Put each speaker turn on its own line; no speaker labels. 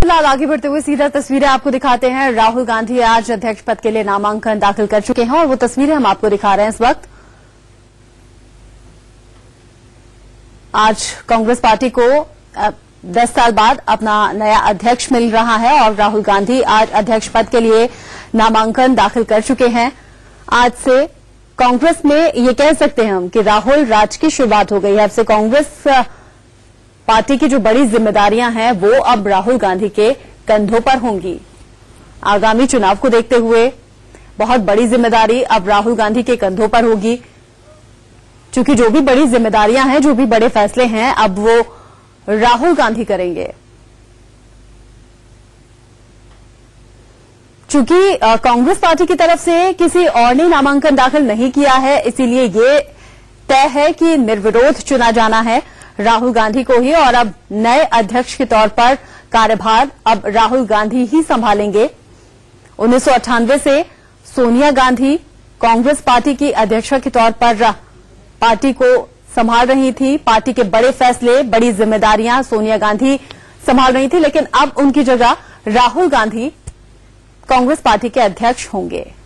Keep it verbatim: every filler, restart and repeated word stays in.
फिलहाल आगे बढ़ते हुए सीधा तस्वीरें आपको दिखाते हैं। राहुल गांधी आज अध्यक्ष पद के लिए नामांकन दाखिल कर चुके हैं और वो तस्वीरें हम आपको दिखा रहे हैं इस वक्त। आज कांग्रेस पार्टी को दस साल बाद अपना नया अध्यक्ष मिल रहा है और राहुल गांधी आज अध्यक्ष पद के लिए नामांकन दाखिल कर चुके हैं। आज से कांग्रेस में ये कह सकते हैं हम कि राहुल राज की शुरुआत हो गई है। अब से कांग्रेस पार्टी की जो बड़ी जिम्मेदारियां हैं वो अब राहुल गांधी के कंधों पर होंगी। आगामी चुनाव को देखते हुए बहुत बड़ी जिम्मेदारी अब राहुल गांधी के कंधों पर होगी, क्योंकि जो भी बड़ी जिम्मेदारियां हैं, जो भी बड़े फैसले हैं, अब वो राहुल गांधी करेंगे। चूंकि कांग्रेस पार्टी की तरफ से किसी और ने नामांकन दाखिल नहीं किया है, इसीलिए ये तय है कि निर्विरोध चुना जाना है राहुल गांधी को ही और अब नए अध्यक्ष के तौर पर कार्यभार अब राहुल गांधी ही संभालेंगे। उन्नीस सौ अट्ठानवे से सोनिया गांधी कांग्रेस पार्टी की अध्यक्ष के तौर पर पार्टी को संभाल रही थी। पार्टी के बड़े फैसले, बड़ी जिम्मेदारियां सोनिया गांधी संभाल रही थी, लेकिन अब उनकी जगह राहुल गांधी कांग्रेस पार्टी के अध्यक्ष होंगे।